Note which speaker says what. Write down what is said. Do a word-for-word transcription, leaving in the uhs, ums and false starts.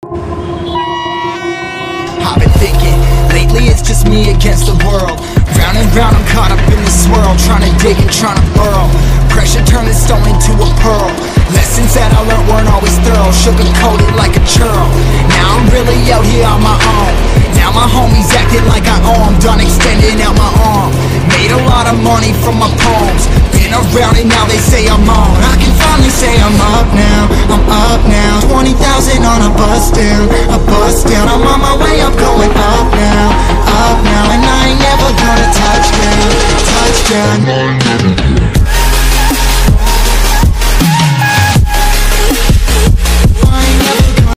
Speaker 1: I've been thinking, lately it's just me against the world. Round and round I'm caught up in the swirl, trying to dig and trying to burrow. Pressure turned the stone into a pearl. Lessons that I learned weren't always thorough, sugar-coated like a churl. Now I'm really out here on my own. Now my homies acting like I owe 'em. Done extending out my arm. Made a lot of money from my poems. Been around and now they say I'm on. I can finally say I'm up now, I'm up now. Twenty thousand on a bus down, a bus down. I'm on my way up, going up now.